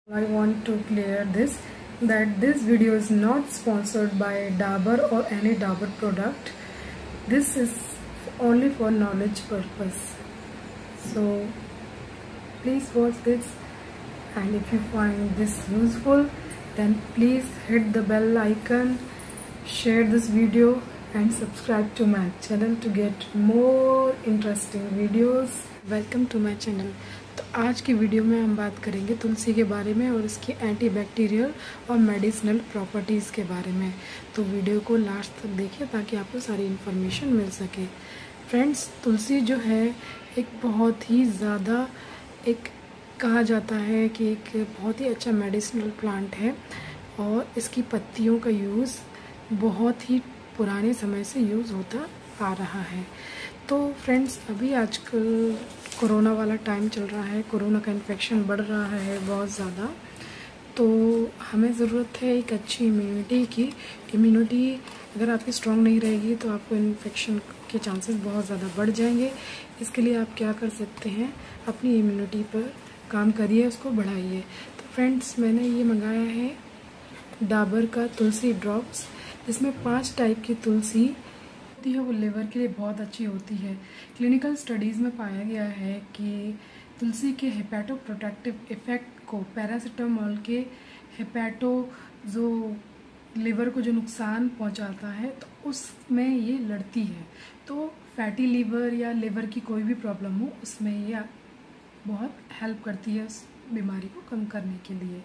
I want to clear this that this video is not sponsored by Dabur or any Dabur product. This is only for knowledge purpose. So please watch this, and if you find this useful, then please hit the bell icon, share this video and subscribe to my channel to get more interesting videos. Welcome to my channel. तो आज की video में हम बात करेंगे तुलसी के बारे में और इसकी एंटीबैक्टीरियल और मेडिसिनल प्रॉपर्टीज़ के बारे में। तो वीडियो को लास्ट तक देखिए ताकि आपको सारी इन्फॉर्मेशन मिल सके। फ्रेंड्स, तुलसी जो है एक बहुत ही ज़्यादा कहा जाता है कि एक बहुत ही अच्छा मेडिसिनल प्लांट है और इसकी पत्तियों का यूज़ बहुत ही पुराने समय से यूज़ होता आ रहा है। तो फ्रेंड्स, अभी आजकल कोरोना वाला टाइम चल रहा है, कोरोना का इन्फेक्शन बढ़ रहा है बहुत ज़्यादा। तो हमें ज़रूरत है एक अच्छी इम्यूनिटी की। इम्यूनिटी अगर आपकी स्ट्रॉन्ग नहीं रहेगी तो आपको इन्फेक्शन के चांसेस बहुत ज़्यादा बढ़ जाएंगे। इसके लिए आप क्या कर सकते हैं, अपनी इम्यूनिटी पर काम करिए, उसको बढ़ाइए। तो फ्रेंड्स, मैंने ये मंगाया है डाबर का तुलसी ड्रॉप्स, जिसमें 5 टाइप की तुलसी होती है। वो लिवर के लिए बहुत अच्छी होती है। क्लिनिकल स्टडीज़ में पाया गया है कि तुलसी के हेपेटोप्रोटेक्टिव इफ़ेक्ट को पैरासीटामोल के जो लिवर को जो नुकसान पहुंचाता है तो उसमें ये लड़ती है। तो फैटी लिवर या लिवर की कोई भी प्रॉब्लम हो उसमें ये बहुत हेल्प करती है उस बीमारी को कम करने के लिए।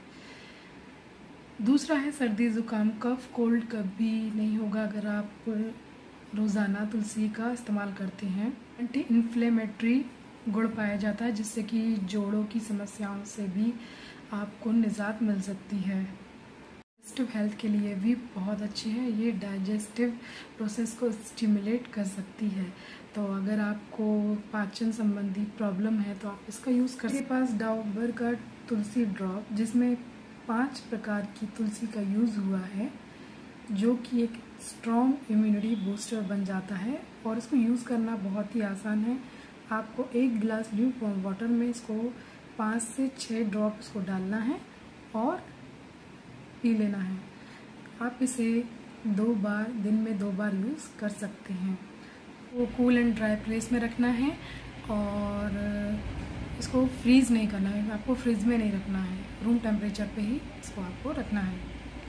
दूसरा है सर्दी ज़ुकाम, कफ कोल्ड कभी नहीं होगा अगर आप रोज़ाना तुलसी का इस्तेमाल करते हैं। एंटी इन्फ्लेमेटरी गुण पाया जाता है जिससे कि जोड़ों की समस्याओं से भी आपको निजात मिल सकती है। डाइजेस्टिव हेल्थ के लिए भी बहुत अच्छी है। ये डाइजेस्टिव प्रोसेस को स्टिमुलेट कर सकती है। तो अगर आपको पाचन संबंधी प्रॉब्लम है तो आप इसका यूज़ कर सकते हैं। मेरे पास डाबर का तुलसी ड्रॉप जिसमें 5 प्रकार की तुलसी का यूज़ हुआ है, जो कि एक स्ट्रॉन्ग इम्यूनिटी बूस्टर बन जाता है और इसको यूज़ करना बहुत ही आसान है। आपको 1 गिलास ल्यूकवार्म वाटर में इसको 5 से 6 ड्रॉप इसको डालना है और पी लेना है। आप इसे 2 बार दिन में 2 बार यूज़ कर सकते हैं। वो कूल एंड ड्राई प्लेस में रखना है और इसको फ्रीज़ नहीं करना है, आपको फ्रिज में नहीं रखना है, रूम टेम्परेचर पे ही इसको आपको रखना है।